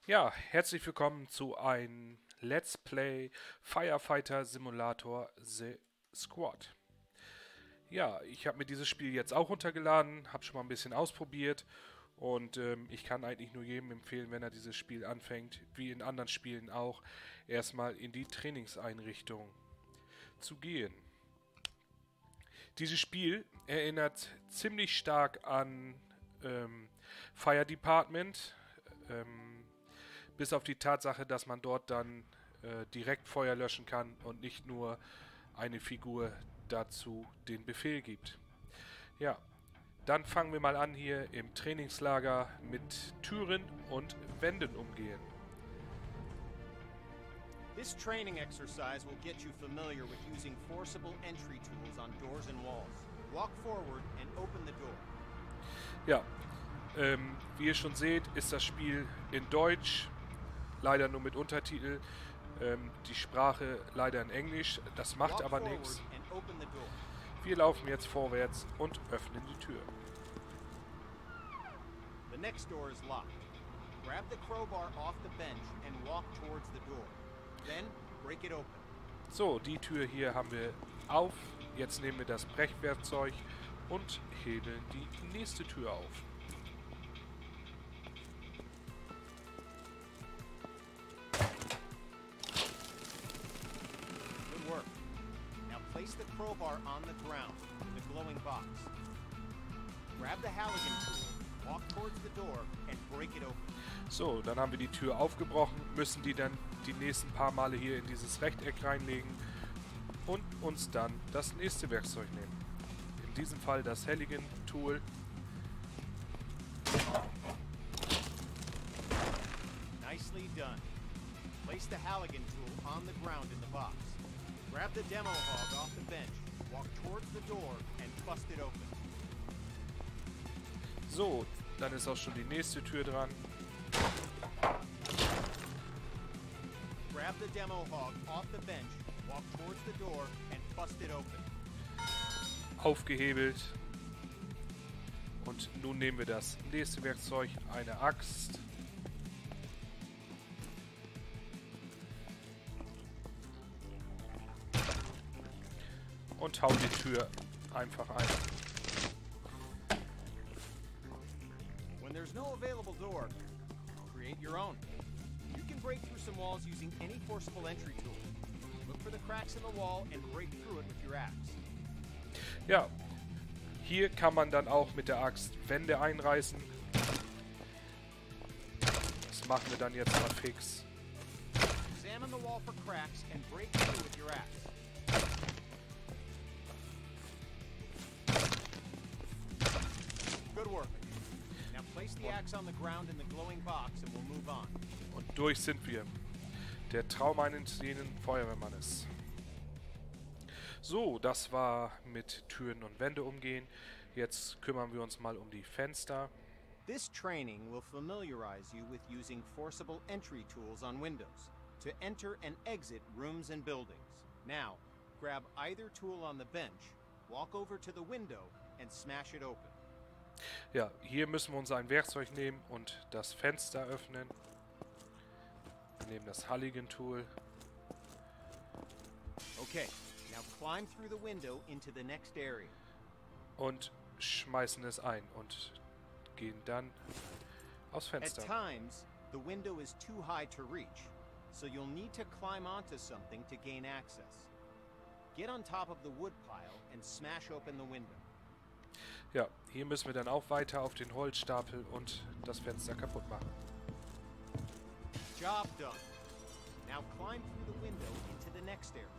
Ja, herzlich willkommen zu einem Let's Play Firefighter Simulator The Squad. Ja, ich habe mir dieses Spiel jetzt auch runtergeladen, habe schon mal ein bisschen ausprobiert und ich kann eigentlich nur jedem empfehlen, wenn er dieses Spiel anfängt, wie in anderen Spielen auch, erstmal in die Trainingseinrichtung zu gehen. Dieses Spiel erinnert ziemlich stark an Fire Department. Bis auf die Tatsache, dass man dort dann direkt Feuer löschen kann und nicht nur eine Figur dazu den Befehl gibt. Ja, dann fangen wir mal an hier im Trainingslager mit Türen und Wänden umgehen. This training exercise will get you familiar with using forcible entry tools on doors and walls. Walk forward and open the door. Ja, wie ihr schon seht, ist das Spiel in Deutsch, leider nur mit Untertitel. Die Sprache leider in Englisch, das macht Walk aber forward nichts. and open the door. Wir laufen jetzt vorwärts und öffnen die Tür. The next door is locked. Grab the crowbar off the bench and walk towards the door. Then break it open. So, die Tür hier haben wir auf. Jetzt nehmen wir das Brechwerkzeug und hebeln die nächste Tür auf. Good work. Now place the crowbar on the ground, the glowing box. Grab the Halligan tool, walk towards the door and break it open. So, dann haben wir die Tür aufgebrochen, müssen die dann die nächsten paar Male hier in dieses Rechteck reinlegen und uns dann das nächste Werkzeug nehmen. In diesem Fall das Halligan Tool. Nicely done. Place the Halligan tool on the ground in the box. Grab the demo hog off the bench, walk towards the door and bust it open. So, dann ist auch schon die nächste Tür dran. Grab the demo hog off the bench, walk towards the door and bust it open. Aufgehebelt. Und nun nehmen wir das nächste Werkzeug, eine Axt. Und hauen die Tür einfach ein. When there's no available door, create your own. You can break through some walls using any forcible entry tool. Look for the cracks in the wall and break through it with your axe. Ja, hier kann man dann auch mit der Axt Wände einreißen. Das machen wir dann jetzt mal fix. Examine the wall for cracks and break through with your axe. Good work. Now place the axe on the ground in the glowing box and we'll move on. Und durch sind wir. Der Traum eines jeden Feuerwehrmannes. So, das war mit Türen und Wände umgehen. Jetzt kümmern wir uns mal um die Fenster. This training will familiarize you with using forcible entry tools on windows to enter and exit rooms and buildings. Now, grab either tool on the bench, walk over to the window and smash it open. Ja, hier müssen wir uns ein Werkzeug nehmen und das Fenster öffnen. Wir nehmen das Halligan Tool. Okay, now climb through the window into the next area. Und schmeißen es ein und gehen dann aufs At Fenster. times, the window is too high to reach, so you'll need to climb onto something to gain access. Get on top of the wood pile and smash open the window. Ja, hier müssen wir dann auch weiter auf den Holzstapel und das Fenster kaputt machen. Job done. Now climb through the window into the next area.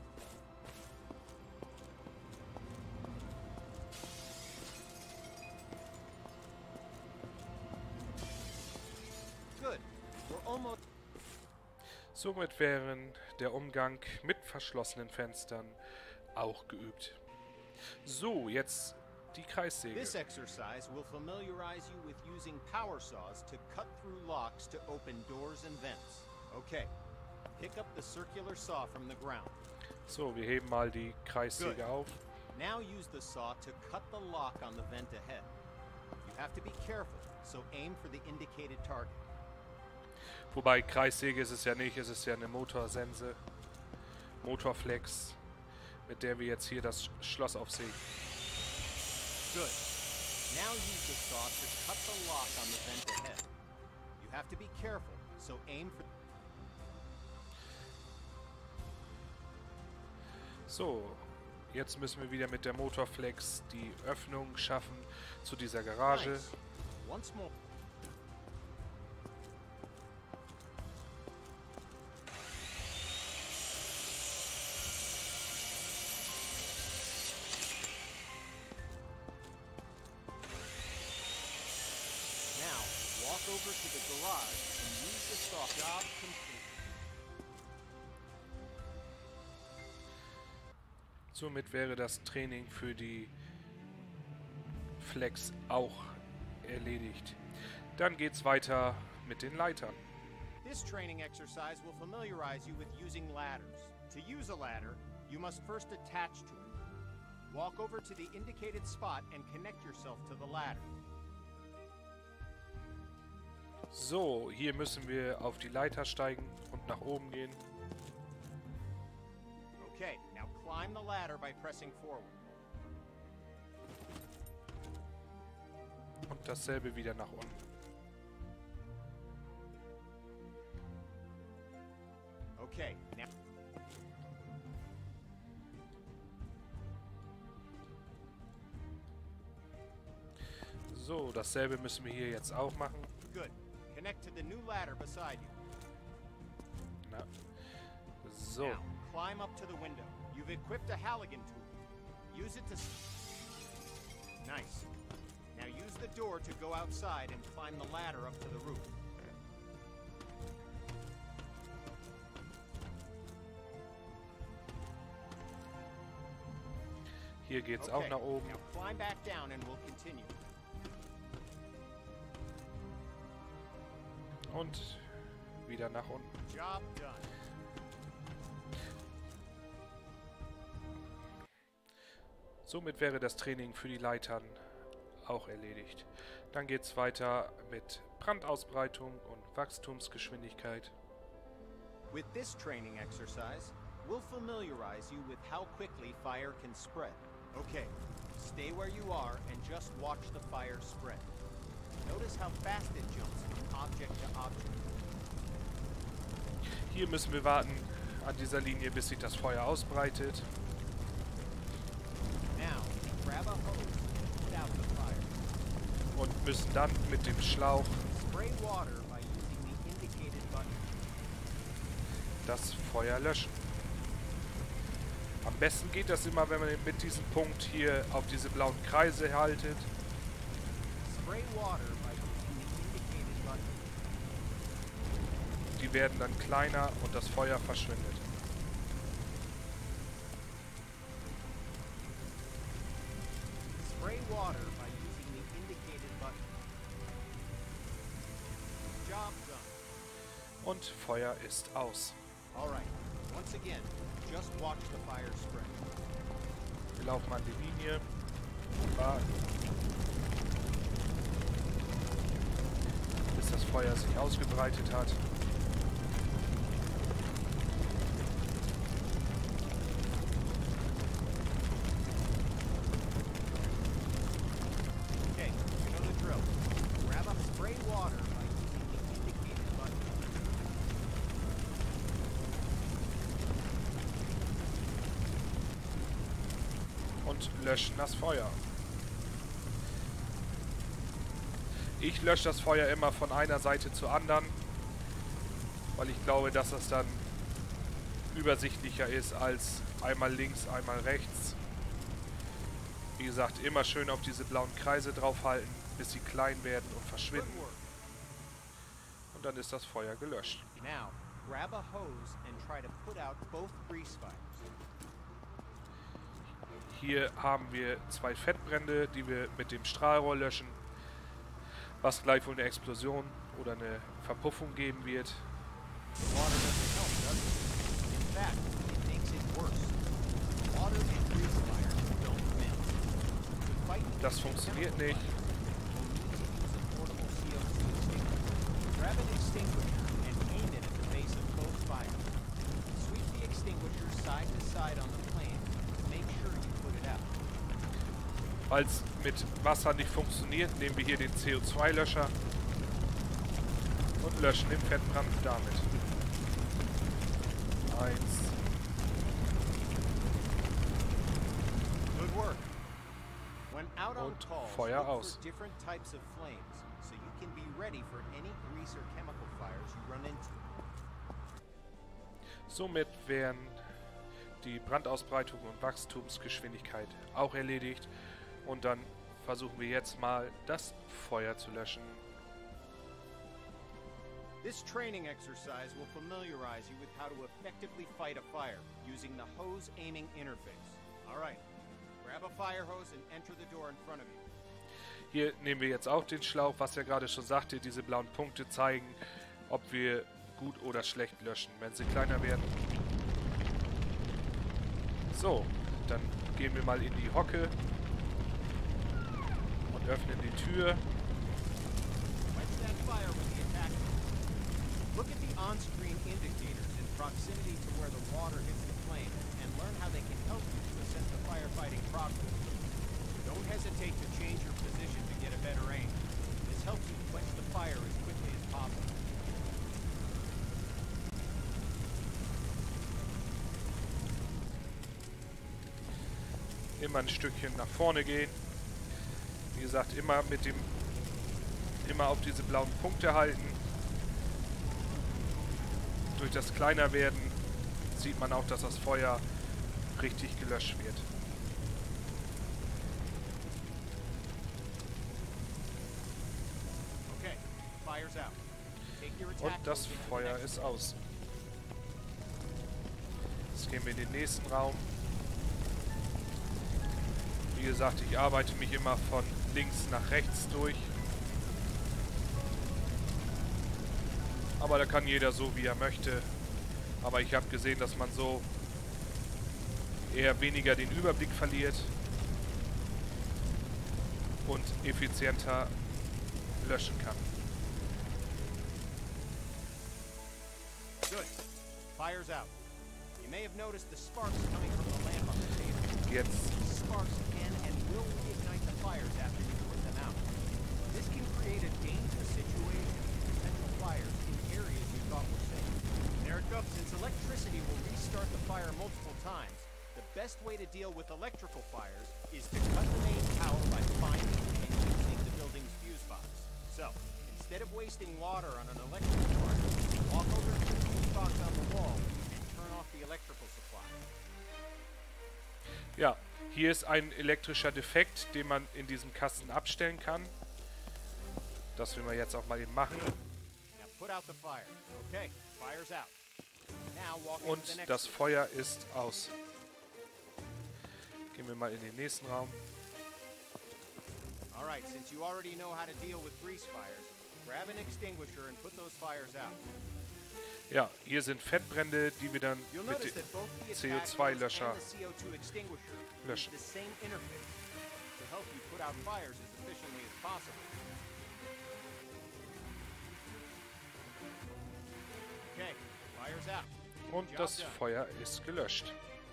Good. We're almost... Somit wären der Umgang mit verschlossenen Fenstern auch geübt. So, jetzt die Kreissäge. This exercise will familiarize you with using power saws to cut through locks to open doors and vents. Okay. Pick up the circular saw from the ground. So, wir heben mal die Kreissäge Good. auf. Now use the saw to cut the lock on the vent ahead. You have to be careful, so aim for the indicated target. Wobei Kreissäge ist es ja nicht, es ist ja eine Motorsense. Motorflex, mit der wir jetzt hier das Schloss aufsägen. Good. Now use the saw to cut the lock on the vent ahead. You have to be careful, so aim for... So, jetzt müssen wir wieder mit der Motorflex die Öffnung schaffen zu dieser Garage. Nice. Once more. Now, walk over to the garage and use the saw. Job complete. Somit wäre das Training für die Flex auch erledigt. Dann geht's weiter mit den Leitern. This training exercise will familiarize you with using ladders. To use a ladder, you must first attach to it. Walk over to the indicated spot and connect yourself to the ladder. So, hier müssen wir auf die Leiter steigen und nach oben gehen. Okay, now climb the ladder by pressing forward. Und dasselbe wieder nach unten. Okay, now... So, dasselbe müssen wir hier jetzt auch machen. Good. Connect to the new ladder beside you. Na. So. Now, climb up to the window. You've equipped a Halligan tool. Use it to... Nice. Now use the door to go outside and climb the ladder up to the roof. Hier geht's auch nach oben. Now climb back down and we'll continue. Und wieder nach unten. Job done. Somit wäre das Training für die Leitern auch erledigt. Dann geht's weiter mit Brandausbreitung und Wachstumsgeschwindigkeit. With this training exercise, we'll familiarize you with how quickly fire can spread. Okay, stay where you are and just watch the fire spread. Notice how fast it jumps from object to object. Hier müssen wir warten an dieser Linie, bis sich das Feuer ausbreitet. Now, grab a hose and put out the fire. Und müssen dann mit dem Schlauch Spray water by using the indicated button. das Feuer löschen. Am besten geht das immer, wenn man mit diesem Punkt hier auf diese blauen Kreise haltet. Spray water by using the indicated button. Die werden dann kleiner und das Feuer verschwindet. Spray water by using the indicated button. Job done. Und Feuer ist aus. All right. Once again, just watch the fire spread. Wir laufen an die Linie. Warten. Bis das Feuer sich ausgebreitet hat. Okay, you know the drill. Grab up spray water by using the indicated button. Und löschen das Feuer. Ich lösche das Feuer immer von einer Seite zur anderen, weil ich glaube, dass das dann übersichtlicher ist als einmal links, einmal rechts. Wie gesagt, immer schön auf diese blauen Kreise draufhalten, bis sie klein werden und Good verschwinden. work. Und dann ist das Feuer gelöscht. Now, grab a hose and try to put out both grease fires. Hier haben wir zwei Fettbrände, die wir mit dem Strahlrohr löschen, was gleich wohl eine Explosion oder eine Verpuffung geben wird. Water doesn't help, does it? In fact, it makes it worse. Water and grease fires don't mix. To fight Das funktioniert nicht. you'll need to use a portable CO2 extinguisher. Grab an extinguisher and Falls mit Wasser nicht funktioniert, nehmen wir hier den CO2-Löscher und löschen den Fettbrand damit. 1. Good work. When out on Und calls, Feuer look aus. for different types of flames, so you can be ready for any grease or chemical fires you run into. Somit wären die Brandausbreitung und Wachstumsgeschwindigkeit auch erledigt. Und dann versuchen wir jetzt mal, das Feuer zu löschen. This training exercise will familiarize you with how to effectively fight a fire using the hose aiming interface. All right, grab a fire hose and enter the door in front of you. Hier nehmen wir jetzt auch den Schlauch, was er gerade schon sagte. Diese blauen Punkte zeigen, ob wir gut oder schlecht löschen, wenn sie kleiner werden. So, dann gehen wir mal in die Hocke und öffnen die Tür. Quench that fire with the attack hose. Look at the on-screen indicators in proximity to where the water hits the flame and learn how they can help you to assess the firefighting progress. Don't hesitate to change your position to get a better aim. This helps you quench the fire as quickly as possible. Immer ein Stückchen nach vorne gehen. Wie gesagt, immer auf diese blauen Punkte halten. Durch das Kleinerwerden sieht man auch, dass das Feuer richtig gelöscht wird. Okay, fire's out. Take your Und attack das hose into the Feuer next ist aus. Jetzt gehen wir in den nächsten Raum. Wie gesagt, ich arbeite mich immer von links nach rechts durch. Aber da kann jeder so, wie er möchte. Aber ich habe gesehen, dass man so eher weniger den Überblick verliert und effizienter löschen kann. Good. Fire's out. You may have noticed the sparks coming from the lamp on the table. Jetzt These sparks can and will reignite the fires after you put them out. This can create a dangerous situation with potential fires in areas you thought were safe. There it goes. Since electricity will restart the fire multiple times, the best way to deal with electrical fires is to cut the main power by finding and using the building's fuse box. So, instead of wasting water on an electrical fire, walk over to the fuse box on the wall and turn off the electrical supply. Ja, hier ist ein elektrischer Defekt, den man in diesem Kasten abstellen kann. Das werden wir jetzt auch mal eben machen. Now put out the fire. Okay, fire's out. Now walk into the Und next das room. Feuer ist aus. Gehen wir mal in den nächsten Raum. All right, since you already know how to deal with grease fires, grab an extinguisher and put those fires out. Ja, hier sind Fettbrände, die wir dann You'll mit notice dem that both the attack hose CO2-Löscher and the CO2 extinguisher use löschen. the same interface to help you put out fires as efficiently as possible. Okay, fire's out. Und Job das done. Feuer ist gelöscht.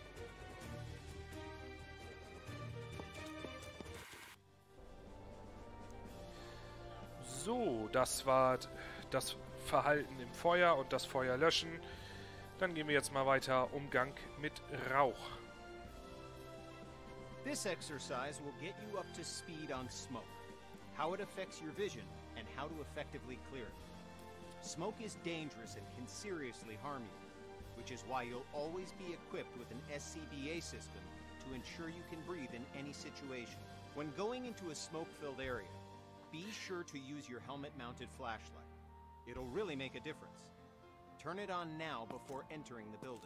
So, das war das Verhalten im Feuer und das Feuer löschen. Dann gehen wir jetzt mal weiter. Umgang mit Rauch. This exercise will get you up to speed on smoke, how it affects your vision, and how to effectively clear it. Smoke is dangerous and can seriously harm you, which is why you'll always be equipped with an SCBA system to ensure you can breathe in any situation. When going into a smoke-filled area, be sure to use your helmet-mounted flashlight. It'll really make a difference. Turn it on now before entering the building.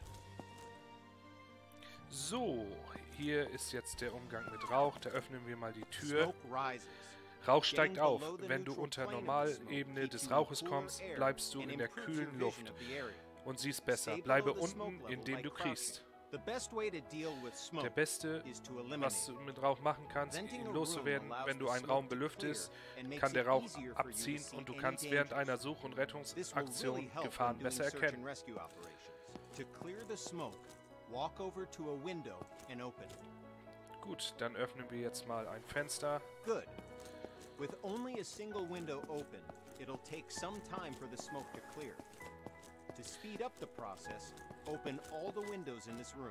So, hier ist jetzt der Umgang mit Rauch. Da öffnen wir mal die Tür. Smoke rises. Rauch steigt auf. Wenn du unter Normalebene des Rauches kommst, bleibst du in der kühlen Luft und siehst besser. Bleibe unten, indem du kriechst. The best way to deal with Der smoke Beste, is to was eliminate. du mit Rauch machen kannst, ihn loszuwerden, wenn du einen Raum belüftest, kann der Rauch abziehen und du kannst während einer Such- und This will really Rettungsaktion help when Gefahren doing besser search and erkennen. rescue operations. To clear the smoke, walk over to a window and open it. Gut, dann öffnen wir jetzt mal ein Fenster. Good. With only a single window open, it'll take some time for the smoke to clear. To speed up the process, open all the windows in this room.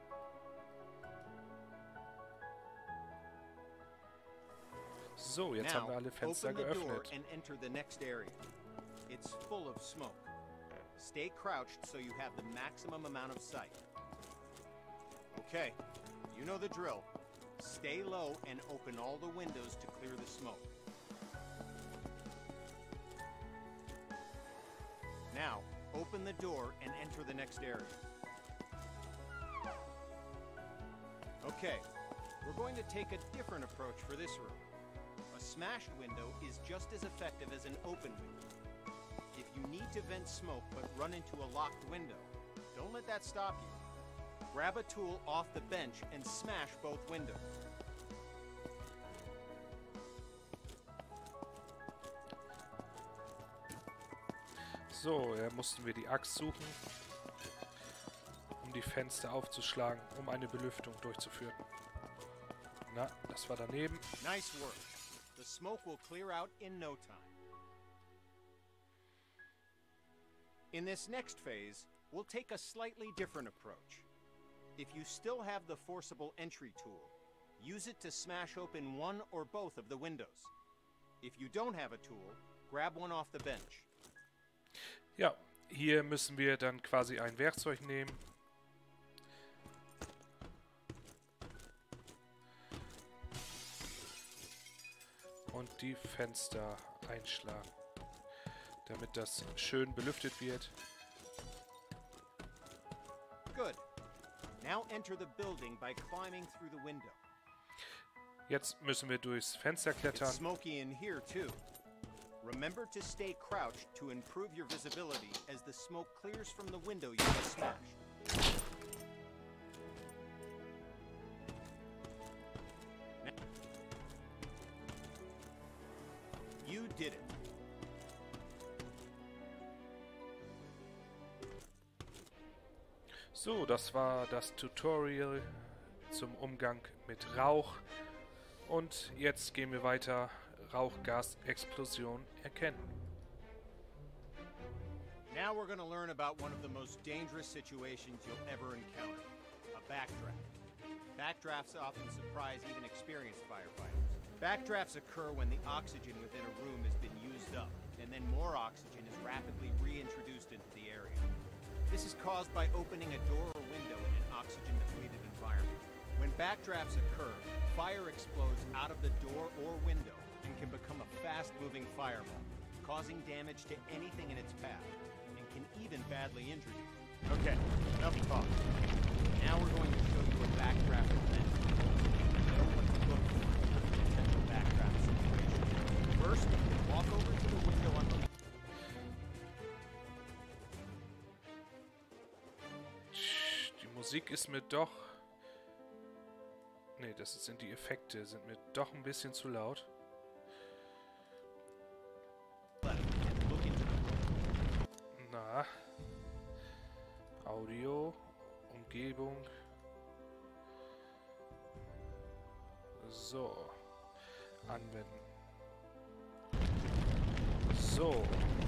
So, jetzt haben wir alle Fenster open the door geöffnet. and enter the next area. It's full of smoke. Stay crouched so you have the maximum amount of sight. Okay, you know the drill. Stay low and open all the windows to clear the smoke. Now, open the door and enter the next area. Okay, we're going to take a different approach for this room. A smashed window is just as effective as an open window. If you need to vent smoke but run into a locked window, don't let that stop you. Grab a tool off the bench and smash both windows. So, mussten wir die Axt suchen, um die Fenster aufzuschlagen, um eine Belüftung durchzuführen. Na, das war daneben. Nice work. The smoke will clear out in no time. In this next phase, we'll take a slightly different approach. If you still have the forcible entry tool, use it to smash open one or both of the windows. If you don't have a tool, grab one off the bench. Ja, hier müssen wir dann quasi ein Werkzeug nehmen. Und die Fenster einschlagen, damit das schön belüftet wird. Good. Now enter the building by climbing through the window. Jetzt müssen wir durchs Fenster klettern. It's smoky in here too. Remember to stay crouched to improve your visibility as the smoke clears from the window you just smashed. You did it. So, das war das Tutorial zum Umgang mit Rauch. Und jetzt gehen wir weiter. Rauchgasexplosion erkennen. Now we're going to learn about one of the most dangerous situations you'll ever encounter, a backdraft. Backdrafts often surprise even experienced firefighters. Backdrafts occur when the oxygen within a room has been used up, and then more oxygen is rapidly reintroduced into the area. This is caused by opening a door or window in an oxygen-depleted environment. When backdrafts occur, fire explodes out of the door or window and can become a fast-moving fireball, causing damage to anything in its path, and can even badly injure you. Okay, enough talk. Now we're going to show you a backdraft event. Know what to look for in a potential backdraft situation. First, walk over to the window on the... Die Musik ist mir doch... Nee, das sind die Effekte, sind mir doch ein bisschen zu laut. Na, Audio, Umgebung. So, anwenden. So.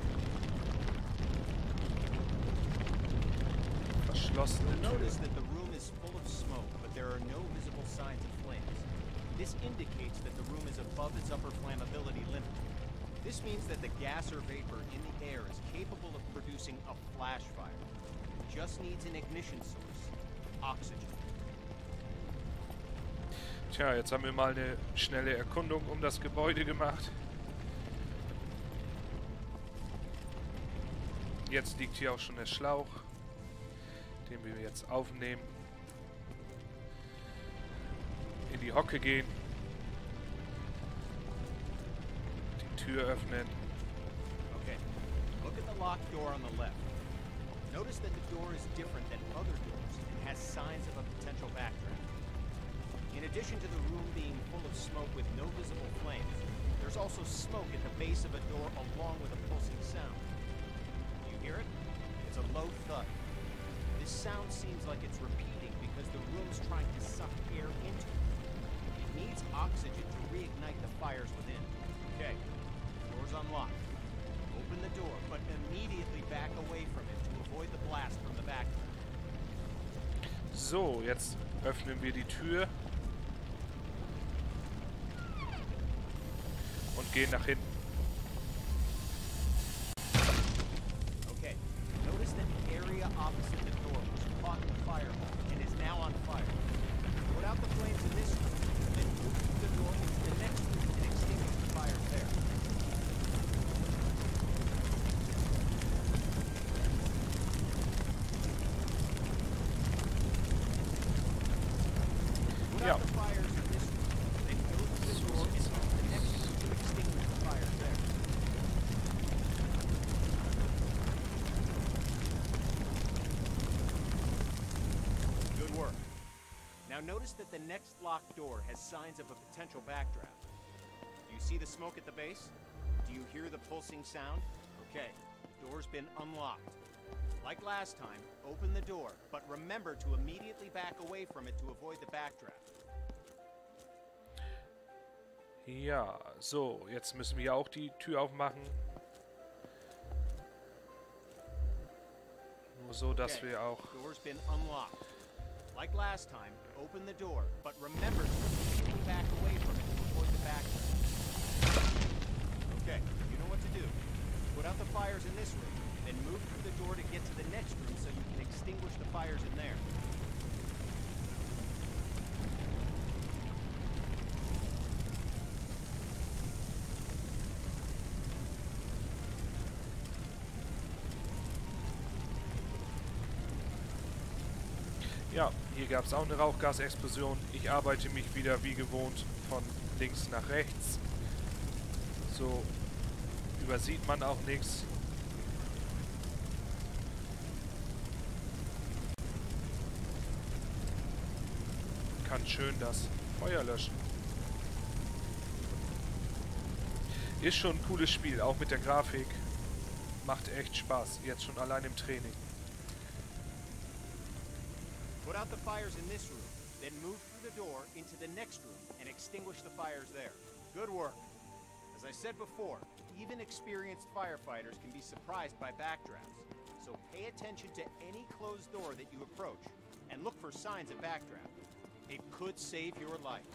Verschlossene Tür. Notice that the room is full of smoke, but there are no visible signs of flames. This indicates that the room is above its upper flammability limit. This means that the gas or vapor in the air is capable of producing a flash fire. It just needs an ignition source, oxygen. Tja, jetzt haben wir mal eine schnelle Erkundung um das Gebäude gemacht. Jetzt liegt hier auch schon der Schlauch, den wir jetzt aufnehmen. In die Hocke gehen. Die Tür öffnen. Okay, look at the locked door on the left. Notice that the door is different than other doors and has signs of a potential backdraft. In addition to the room being full of smoke with no visible flames, there's also smoke at the base of a door along with a pulsing sound. Do you hear it? It's a low thud. This sound seems like it's repeating because the room's trying to suck air into it. needs oxygen to reignite the fires within. Okay, door's unlocked. Open the door, but immediately back away from it to avoid the blast from the back. So, jetzt öffnen wir die Tür. Und gehen nach hinten. Okay, notice that the area opposite the door was caught in the fireball and is now on fire. Put out the flames in this room, then move through the door into the next room and extinguish the fires there. Put out the fires in this room, then go through the door into the next room to extinguish the fires there. Good work. Now notice that the next locked door has signs of a potential backdraft. Do you see the smoke at the base? Do you hear the pulsing sound? Okay, door's been unlocked. Like last time, open the door, but remember to immediately back away from it to avoid the backdraft. Ja, so, jetzt müssen wir auch die Tür aufmachen. Nur so, dass wir auch... Door's been unlocked. Like last time, open the door, but remember to immediately back away from it to avoid the backdraft. Okay, you know what to do. Put out the fires in this room, then move through the door to get to the next room so you can extinguish the fires in there. Ja, hier gab es auch eine Rauchgasexplosion. Ich arbeite mich wieder wie gewohnt von links nach rechts. So übersieht man auch nichts. Kann schön das Feuer löschen. Ist schon ein cooles Spiel, auch mit der Grafik. Macht echt Spaß, jetzt schon allein im Training. Put out the fires in this room, then move through the door into the next room and extinguish the fires there. Good work. As I said before, even experienced firefighters can be surprised by backdrafts. So pay attention to any closed door that you approach and look for signs of backdraft. It could save your life.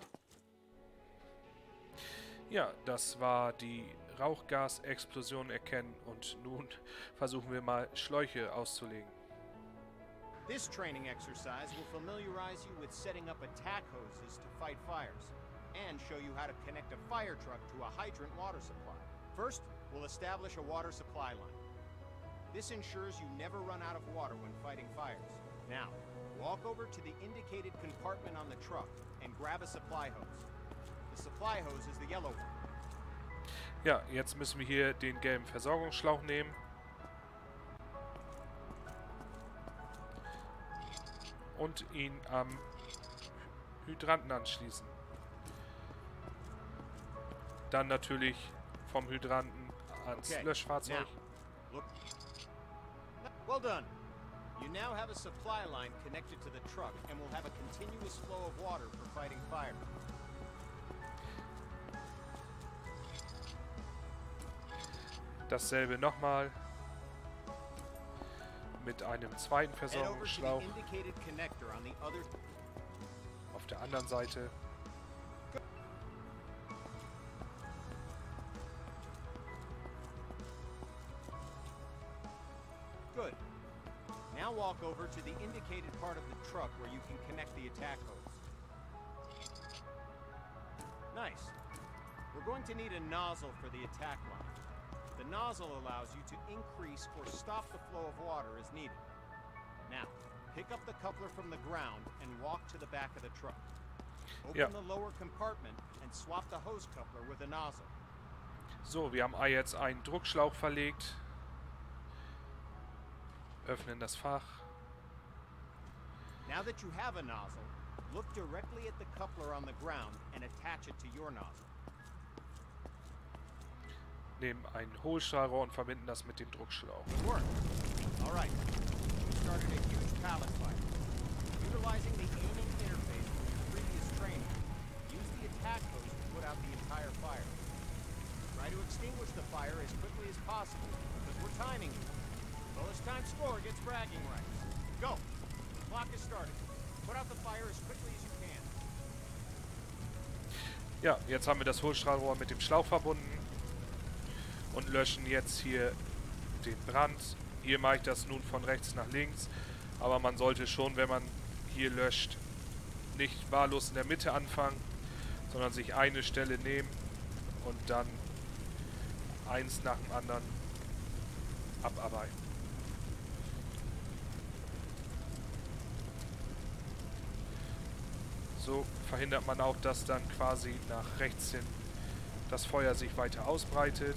Ja, das war die Rauchgasexplosion erkennen und nun versuchen wir mal Schläuche auszulegen. This training exercise will familiarize you with setting up attack hoses to fight fires and show you how to connect a fire truck to a hydrant water supply. First, we'll establish a water supply line. This ensures you never run out of water when fighting fires. Now, walk over to the indicated compartment on the truck and grab a supply hose. The supply hose is the yellow one. Ja, jetzt müssen wir hier den gelben Versorgungsschlauch nehmen. Und ihn am Hydranten anschließen. Dann natürlich vom Hydranten ans Löschfahrzeug. Well done. You now have a supply line connected to the truck and will have a continuous flow of water for fighting fire. Dasselbe nochmal. Mit einem zweiten Versorgungsschlauch. Auf der anderen Seite. Good. Now walk over to the indicated part of the truck where you can connect the attack hose. Nice. We're going to need a nozzle for the attack line. The nozzle allows you to increase or stop the flow of water as needed. Now, pick up the coupler from the ground and walk to the back of the truck. Open the lower compartment and swap the hose coupler with a nozzle. So, wir haben jetzt einen Druckschlauch verlegt. Öffnen das Fach. Now that you have a nozzle, look directly at the coupler on the ground and attach it to your nozzle. Nehmen ein Hohlstrahlrohr und verbinden das mit dem Druckschlauch. Good work. All right. You started a huge pallet fire. Utilizing the aiming interface from your previous training, use the pack hose to put out the entire fire. Try to extinguish the fire as quickly as possible, because we're timing you. Lowest time score gets bragging rights. Go! The clock is started. Put out the fire as quickly as you can. Ja, jetzt haben wir das Hohlstrahlrohr mit dem Schlauch verbunden und löschen jetzt hier den Brand. Hier mache ich das nun von rechts nach links, aber man sollte schon, wenn man hier löscht, nicht wahllos in der Mitte anfangen, sondern sich eine Stelle nehmen und dann eins nach dem anderen abarbeiten. So verhindert man auch, dass dann quasi nach rechts hin das Feuer sich weiter ausbreitet.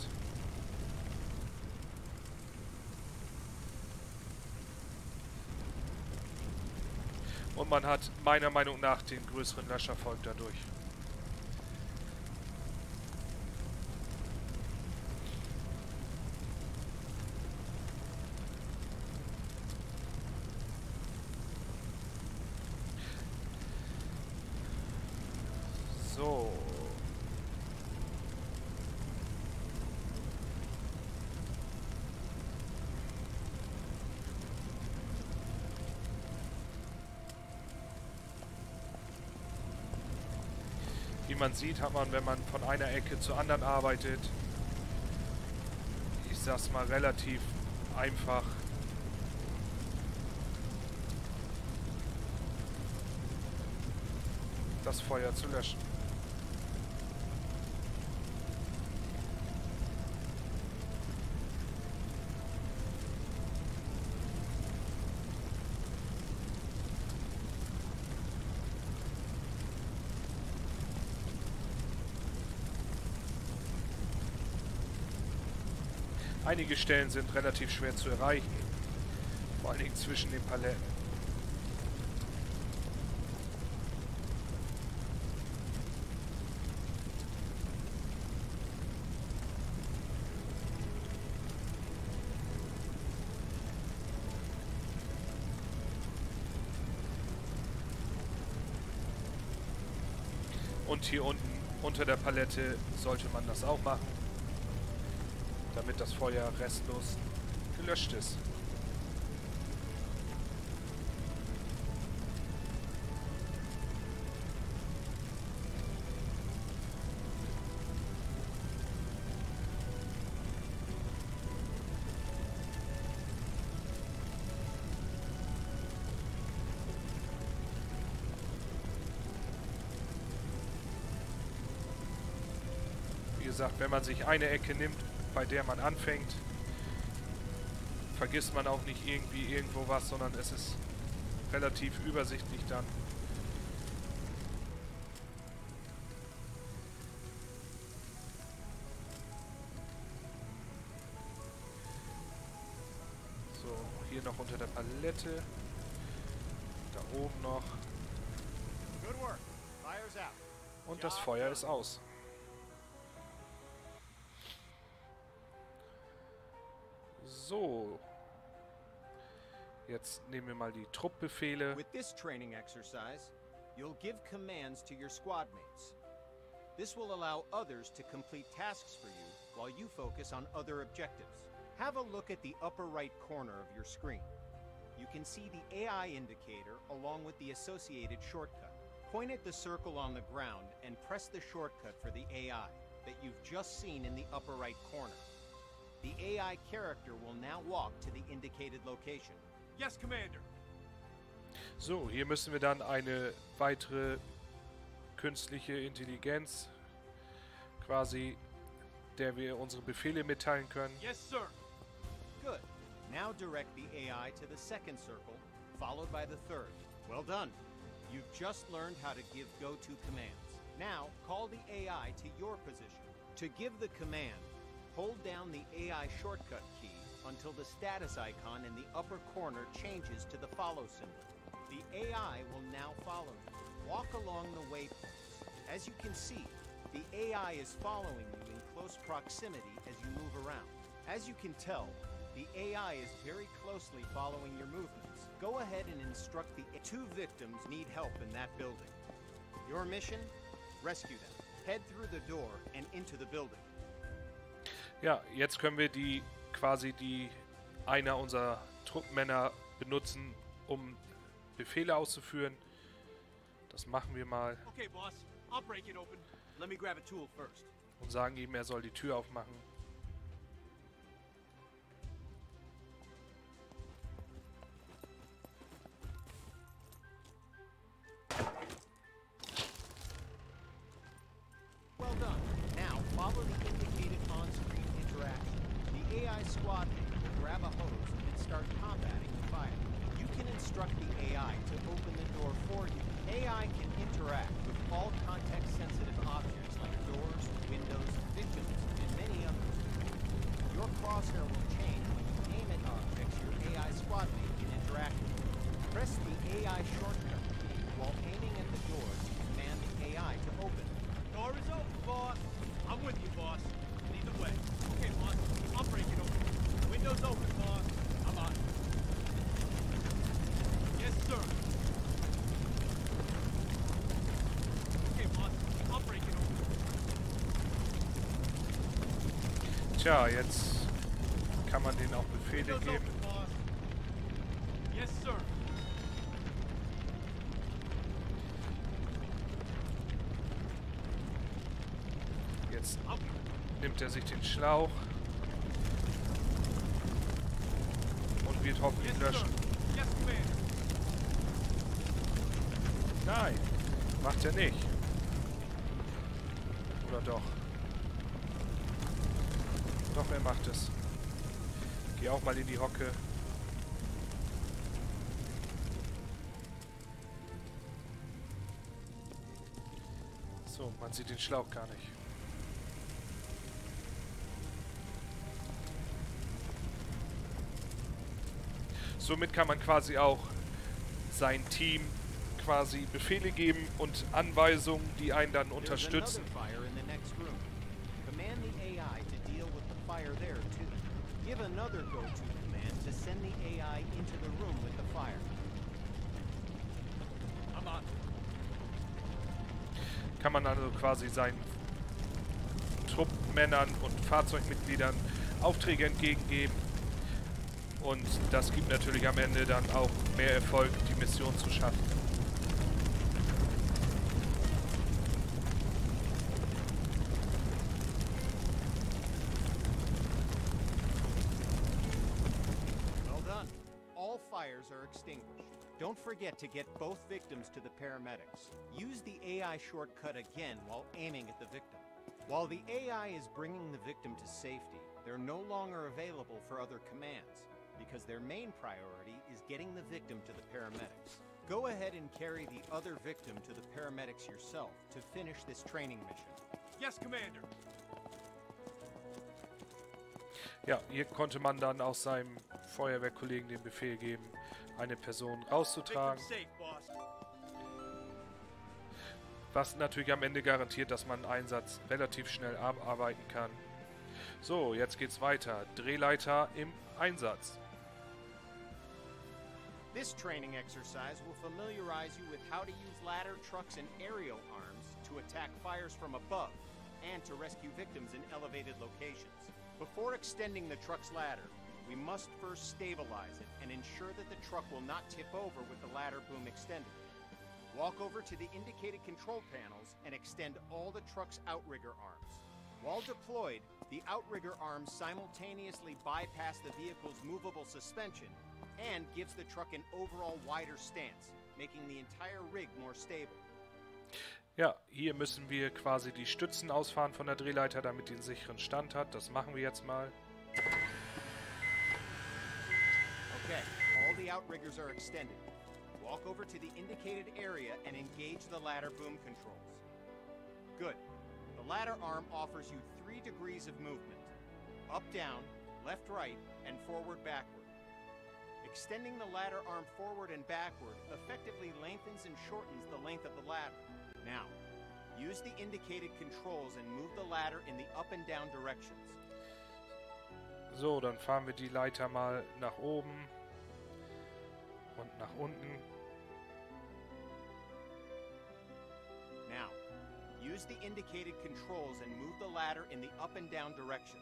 Und man hat meiner Meinung nach den größeren Löscherfolg dadurch. So. Wie man sieht, hat man, wenn man von einer Ecke zur anderen arbeitet, ich sag's mal, relativ einfach das Feuer zu löschen. Einige Stellen sind relativ schwer zu erreichen, vor allen Dingen zwischen den Paletten. Und hier unten unter der Palette sollte man das auch machen, damit das Feuer restlos gelöscht ist. Wie gesagt, wenn man sich eine Ecke nimmt, bei der man anfängt, vergisst man auch nicht irgendwie irgendwo was, sondern es ist relativ übersichtlich dann. So, hier noch unter der Palette. Da oben noch. Und das Feuer ist aus. So. Jetzt nehmen wir mal die Truppbefehle. With this training exercise, you'll give commands to your squad mates. This will allow others to complete tasks for you while you focus on other objectives. Have a look at the upper right corner of your screen. You can see the AI indicator along with the associated shortcut. Point at the circle on the ground and press the shortcut for the AI that you've just seen in the upper right corner. The AI character will now walk to the indicated location. Yes, Commander. So, hier müssen wir dann eine weitere künstliche Intelligenz, quasi, der wir unsere Befehle mitteilen können. Yes, sir. Good. Now direct the AI to the second circle, followed by the third. Well done. You've just learned how to give go-to commands. Now, call the AI to your position. To give the command, hold down the AI shortcut key until the status icon in the upper corner changes to the follow symbol. The AI will now follow you. Walk along the waypoints. As you can see, the AI is following you in close proximity as you move around. As you can tell, the AI is very closely following your movements. Go ahead and instruct the... Two victims need help in that building. Your mission? Rescue them. Head through the door and into the building. Ja, jetzt können wir einer unserer Truppmänner benutzen, um Befehle auszuführen. Das machen wir mal. Okay, boss. I'll break it open. Let me grab a tool first. Und sagen ihm, er soll die Tür aufmachen. Well done. Now, follow the indicated on-screen interaction. The AI squad mate will grab a hose and start combating the fire. You can instruct the AI to open the door for you. AI can interact with all context-sensitive objects like doors, windows, victims, and many others. Your crosshair will change when you aim at objects your AI squad mate can interact with. Press the AI shortcut key while aiming at the door to command the AI to open. Door is open, boss. I'm with you, boss. Lead the way. Okay, boss. I'll break it open. Window's open, boss. I'm on. Yes, sir. Okay, boss. I'll break it open. Tja, jetzt kann man denen auch Befehle Window's geben. open, boss. Yes, sir. Jetzt Okay. nimmt er sich den Schlauch und wird hoffentlich Yes, sir. löschen. Yes, Commander. Nein, macht er nicht. Oder doch? Doch, er macht es. Geh auch mal in die Hocke. So, man sieht den Schlauch gar nicht. Somit kann man quasi auch sein Team quasi Befehle geben und Anweisungen, die einen dann There's unterstützen. another fire in the next room. Command the AI to deal with the fire there too. Give another go-to command to send the AI into the room with the fire. I'm on. Kann man also quasi seinen Truppmännern und Fahrzeugmitgliedern Aufträge entgegengeben. Und das gibt natürlich am Ende dann auch mehr Erfolg, die Mission zu schaffen. Well done. All fires are extinguished. Don't forget to get both victims to the paramedics. Use the AI shortcut again while aiming at the victim. While the AI is bringing the victim to safety, they're no longer available for other commands, because their main priority is getting the victim to the paramedics. Go ahead and carry the other victim to the paramedics yourself to finish this training mission. Yes, Commander. Ja, hier konnte man dann auch seinem Feuerwehrkollegen den Befehl geben, eine Person Victim rauszutragen, safe, boss. was natürlich am Ende garantiert, dass man einen Einsatz relativ schnell abarbeiten kann. So, jetzt geht's weiter. Drehleiter im Einsatz. This training exercise will familiarize you with how to use ladder trucks and aerial arms to attack fires from above and to rescue victims in elevated locations. Before extending the truck's ladder, we must first stabilize it and ensure that the truck will not tip over with the ladder boom extended. Walk over to the indicated control panels and extend all the truck's outrigger arms. While deployed, the outrigger arms simultaneously bypass the vehicle's movable suspension and gives the truck an overall wider stance, making the entire rig more stable. Ja, hier müssen wir quasi die Stützen ausfahren von der Drehleiter, damit die einen sicheren Stand hat. Das machen wir jetzt mal. Okay, all the outriggers are extended. Walk over to the indicated area and engage the ladder boom controls. Good. The ladder arm offers you 3 degrees of movement. Up, down, left, right, and forward, backward. Extending the ladder arm forward and backward effectively lengthens and shortens the length of the ladder. Now, use the indicated controls and move the ladder in the up and down directions. So, dann fahren wir die Leiter mal nach oben und nach unten. Now, Use the indicated controls and move the ladder in the up and down directions.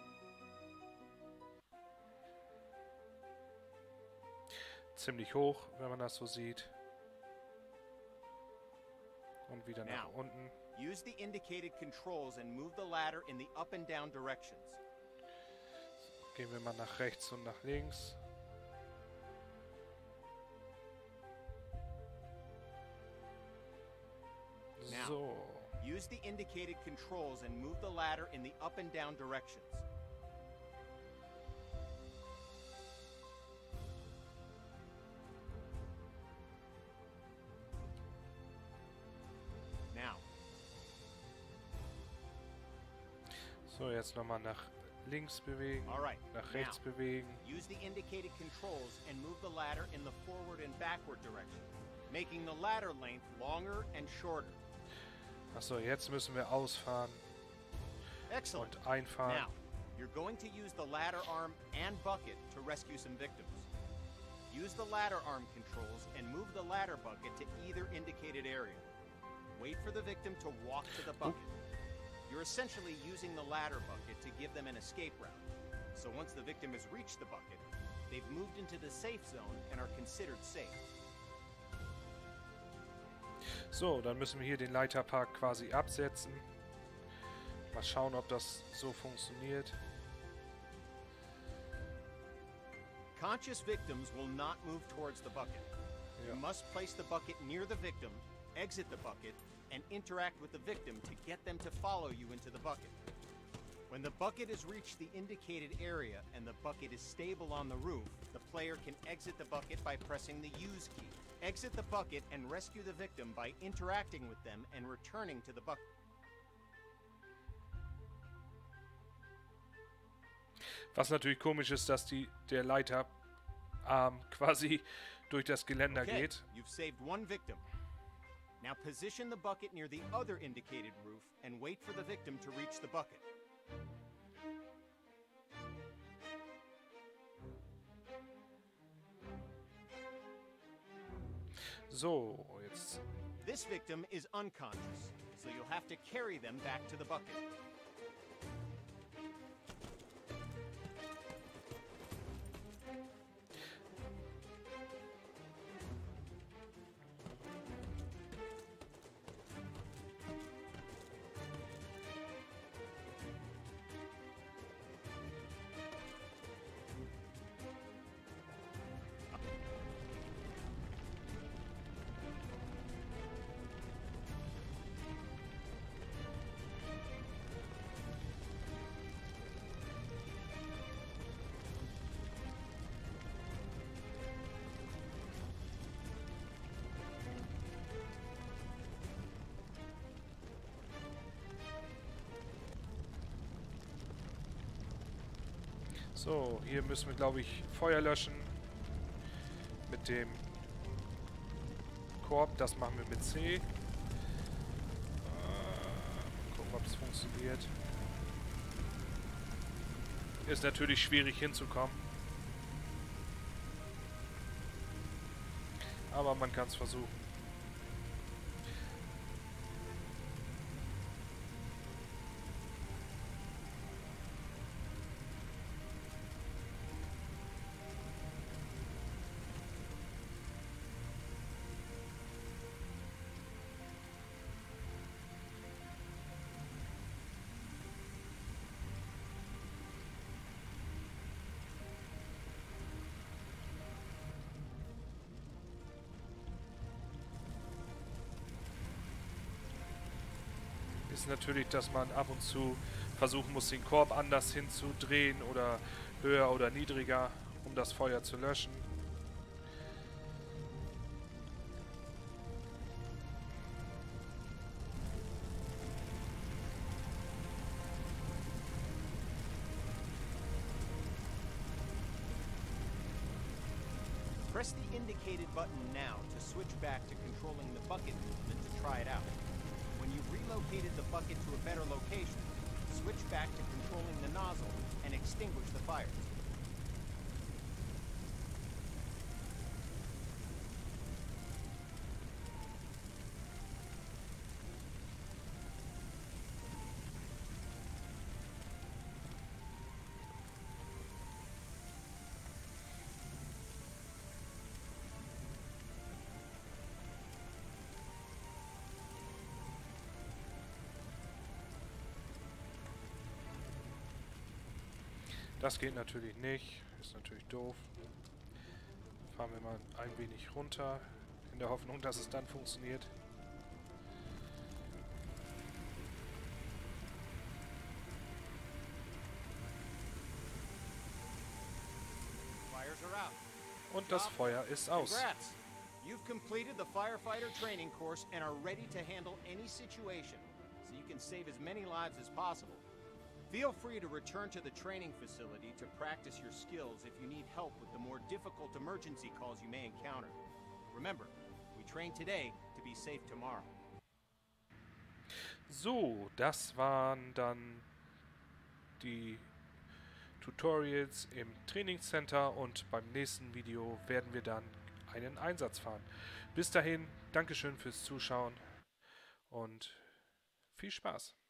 Ziemlich hoch, wenn man das so sieht. Und wieder nach Now, unten. use the indicated controls and move the ladder in the up and down directions. Gehen wir mal nach rechts und nach links. Now, So. use the indicated controls and move the ladder in the up and down directions. Now, So, jetzt nochmal nach links bewegen, all right. nach rechts Now, bewegen. use the indicated controls and move the ladder in the forward and backward direction, making the ladder length longer and shorter. Achso, jetzt müssen wir ausfahren Excellent. und einfahren. Now, you're going to use the ladder arm and bucket to rescue some victims. Use the ladder arm controls and move the ladder bucket to either indicated area. Wait for the victim to walk to the bucket. You're essentially using the ladder bucket to give them an escape route. So once the victim has reached the bucket, they've moved into the safe zone and are considered safe. So, dann müssen wir hier den Leiterpark quasi absetzen. Mal schauen, ob das so funktioniert. Conscious victims will not move towards the bucket. Ja. You must place the bucket near the victim, exit the bucket, and interact with the victim to get them to follow you into the bucket. When the bucket has reached the indicated area and the bucket is stable on the roof, the player can exit the bucket by pressing the Use key. Exit the bucket and rescue the victim by interacting with them and returning to the bucket. Was natürlich komisch ist, dass der Leiterarm quasi durch das Geländer Okay, geht. you've saved one victim. Now position the bucket near the other indicated roof and wait for the victim to reach the bucket. So, jetzt. This victim is unconscious, so you'll have to carry them back to the bucket. So, hier müssen wir, glaube ich, Feuer löschen. Mit dem Korb. Das machen wir mit C. Gucken, ob es funktioniert. Ist natürlich schwierig hinzukommen. Aber man kann es versuchen. Ist natürlich, dass man ab und zu versuchen muss, den Korb anders hinzudrehen oder höher oder niedriger, um das Feuer zu löschen. Press the indicated button now to switch back to controlling the bucket movement to try it out. When you've relocated the bucket to a better location, switch back to controlling the nozzle and extinguish the fires. Das geht natürlich nicht. Ist natürlich doof. Fahren wir mal ein wenig runter, in der Hoffnung, dass es dann funktioniert. Fires are out. Und das Feuer ist aus. Congrats! You've completed the firefighter training course and are ready to handle any situation, so you can save as many lives as possible. Feel free to return to the training facility to practice your skills if you need help with the more difficult emergency calls you may encounter. Remember, we train today to be safe tomorrow. So, das waren dann die Tutorials im Trainingscenter und beim nächsten Video werden wir dann einen Einsatz fahren. Bis dahin, Dankeschön fürs Zuschauen und viel Spaß.